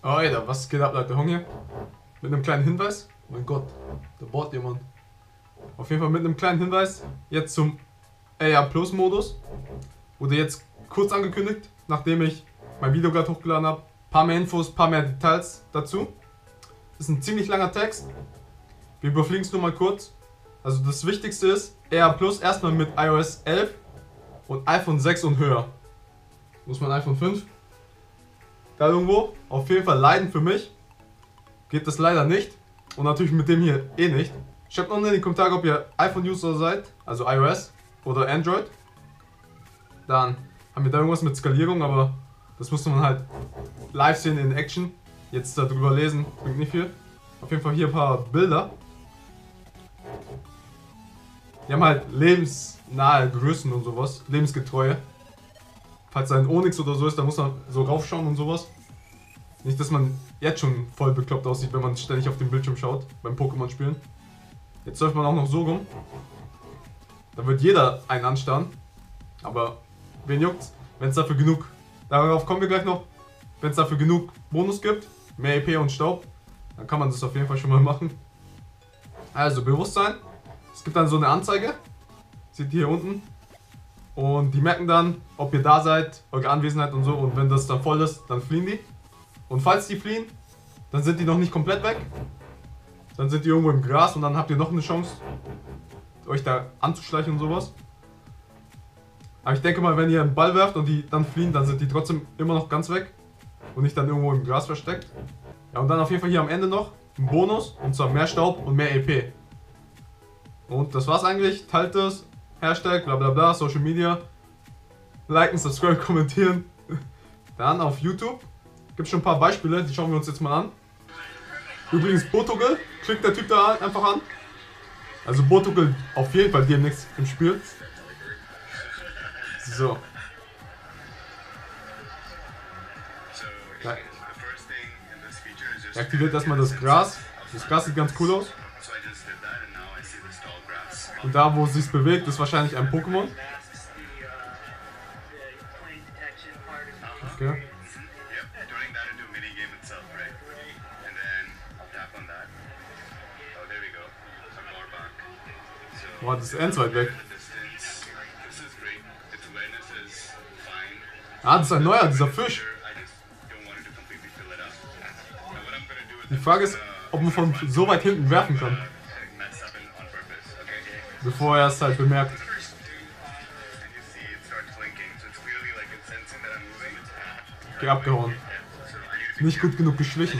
Alter, was geht ab, Leute? Hong hier. Mit einem kleinen Hinweis. Oh mein Gott, da bohrt jemand. Auf jeden Fall mit einem kleinen Hinweis. Jetzt zum AR Plus Modus. Wurde jetzt kurz angekündigt, nachdem ich mein Video gerade hochgeladen habe. Paar mehr Infos, paar mehr Details dazu. Das ist ein ziemlich langer Text. Wir überfliegen es nur mal kurz. Also das Wichtigste ist, AR Plus erstmal mit iOS 11 und iPhone 6 und höher. Muss man iPhone 5. Da irgendwo, auf jeden Fall leiden für mich. Geht das leider nicht. Und natürlich mit dem hier eh nicht. Schreibt unten in die Kommentare, ob ihr iPhone-User seid, also iOS oder Android. Dann haben wir da irgendwas mit Skalierung, aber das musste man halt live sehen in Action. Jetzt darüber lesen, bringt nicht viel. Auf jeden Fall hier ein paar Bilder. Die haben halt lebensnahe Größen und sowas, lebensgetreue. Falls ein Onyx oder so ist, da muss man so raufschauen und sowas. Nicht, dass man jetzt schon voll bekloppt aussieht, wenn man ständig auf den Bildschirm schaut, beim Pokémon spielen. Jetzt läuft man auch noch so rum. Da wird jeder einen anstarren. Aber wen juckt's, wenn es dafür genug, darauf kommen wir gleich noch, wenn es dafür genug Bonus gibt, mehr EP und Staub, dann kann man das auf jeden Fall schon mal machen. Also Bewusstsein. Es gibt dann so eine Anzeige, seht ihr hier unten. Und die merken dann, ob ihr da seid, eure Anwesenheit und so. Und wenn das dann voll ist, dann fliehen die. Und falls die fliehen, dann sind die noch nicht komplett weg. Dann sind die irgendwo im Gras und dann habt ihr noch eine Chance, euch da anzuschleichen und sowas. Aber ich denke mal, wenn ihr einen Ball werft und die dann fliehen, dann sind die trotzdem immer noch ganz weg. Und nicht dann irgendwo im Gras versteckt. Ja, und dann auf jeden Fall hier am Ende noch ein Bonus. Und zwar mehr Staub und mehr EP. Und das war's eigentlich. Teilt es. Hashtag, bla bla bla, Social Media. Liken, subscribe, kommentieren. Dann auf YouTube. Gibt schon ein paar Beispiele, die schauen wir uns jetzt mal an. Übrigens Portugal, klickt der Typ da einfach an. Also Portugal auf jeden Fall demnächst im Spiel. So. Er aktiviert erstmal das Gras. Das Gras sieht ganz cool aus. Und da, wo es sich bewegt, ist wahrscheinlich ein Pokémon. Okay. Boah, das ist ganz weit weg. Ah, das ist ein neuer, dieser Fisch. Die Frage ist, ob man von so weit hinten werfen kann. Bevor er es halt bemerkt. Okay, abgehauen. Nicht gut genug geschlichen.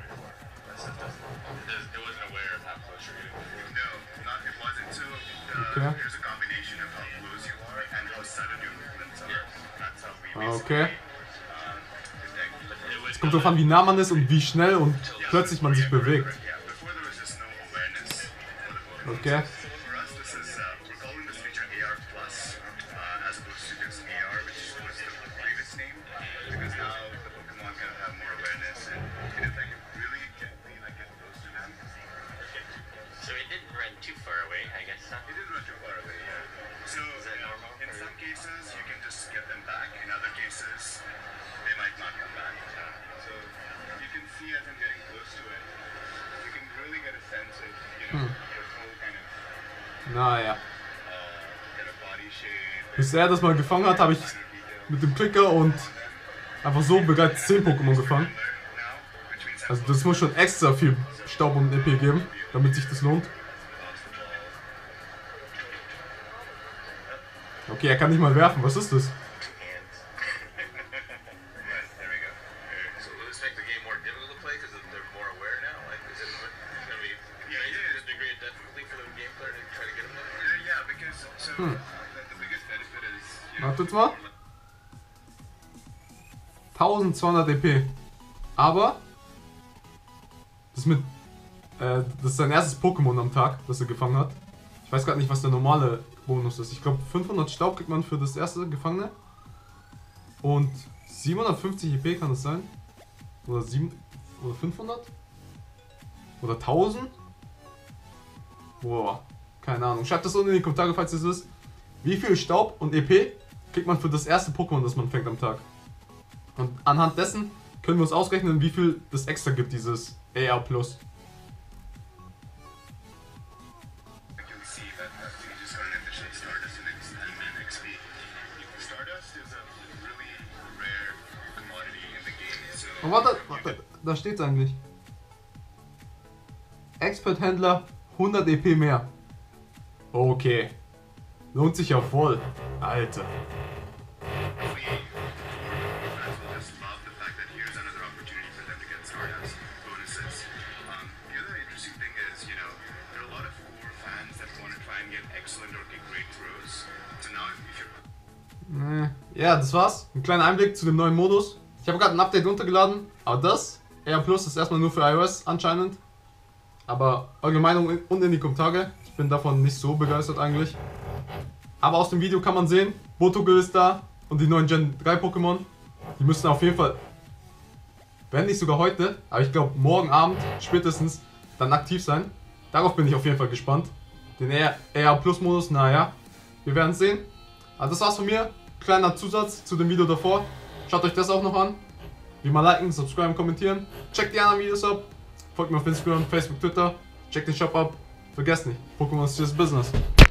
Okay. Okay. Es kommt darauf an, wie nah man ist und wie schnell und plötzlich man sich bewegt. Okay. Naja. Bis er das mal gefangen hat, habe ich mit dem Klicker und einfach so bereits 10 Pokémon gefangen. Also das muss schon extra viel Staub und EP geben, damit sich das lohnt. Okay, er kann nicht mal werfen, was ist das? Wartet mal. 1200 EP. Aber das ist sein erstes Pokémon am Tag, das er gefangen hat. Ich weiß gerade nicht, was der normale Bonus ist. Ich glaube 500 Staub kriegt man für das erste Gefangene. Und 750 EP kann das sein? Oder 500? Oder 1000? Boah, keine Ahnung. Schreibt das unten in die Kommentare, falls es ist. Wie viel Staub und EP kriegt man für das erste Pokémon, das man fängt am Tag? Und anhand dessen können wir uns ausrechnen, wie viel das extra gibt, dieses AR Plus. Oh, warte, da steht's eigentlich. Expert-Händler 100 EP mehr. Okay. Lohnt sich ja voll. Alter. Ja, das war's. Ein kleiner Einblick zu dem neuen Modus. Ich habe gerade ein Update runtergeladen, aber das AR Plus ist erstmal nur für iOS anscheinend. Aber eure Meinung unten in die Kommentare. Ich bin davon nicht so begeistert eigentlich. Aber aus dem Video kann man sehen, Botogel ist da und die neuen Gen 3 Pokémon. Die müssen auf jeden Fall, wenn nicht sogar heute, aber ich glaube morgen Abend spätestens dann aktiv sein. Darauf bin ich auf jeden Fall gespannt. Den AR Plus Modus, naja, wir werden es sehen. Also das war's von mir. Kleiner Zusatz zu dem Video davor. Schaut euch das auch noch an. Wie mal liken, subscriben, kommentieren. Checkt die anderen Videos ab. Folgt mir auf Instagram, Facebook, Twitter. Checkt den Shop ab. Vergesst nicht, Pokémon ist das Business.